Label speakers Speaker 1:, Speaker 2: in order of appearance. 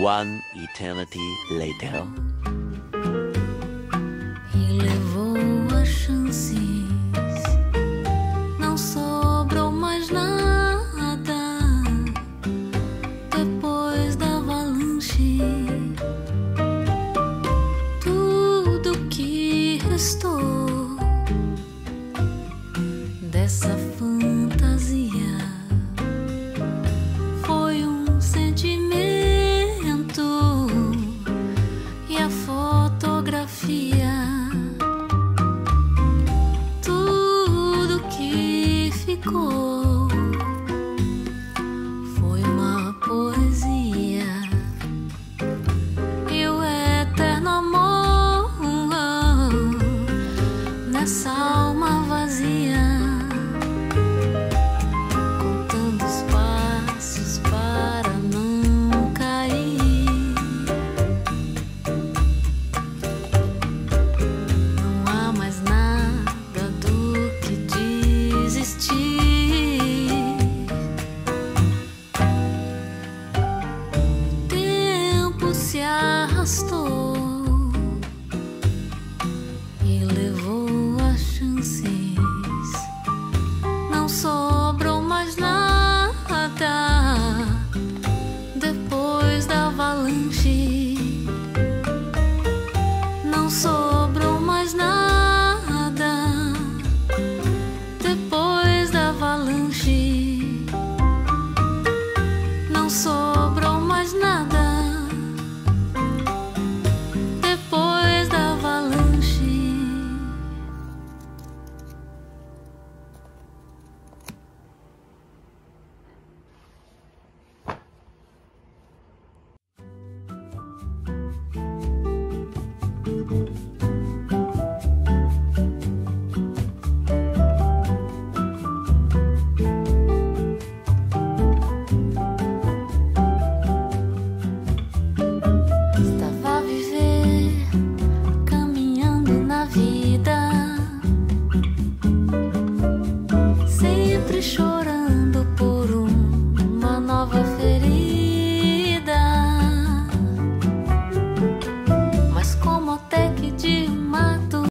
Speaker 1: One eternity later.
Speaker 2: E levou as chances, não sobrou mais nada depois da avalanche. Tudo que restou dessa fantasia foi um sentimento e a fotografia. Tudo que ficou foi uma poesia e o eterno amor nessa alma vazia. Contando os passos para não cair. Não há mais nada do que desistir. O tempo se arrastou e levou as chances. Não sobrou mais nada depois da avalanche. Não sobrou mais nada depois da avalanche. Não sobrou mais nada depois da avalanche. Estava a viver, caminhando na vida, sempre chorando.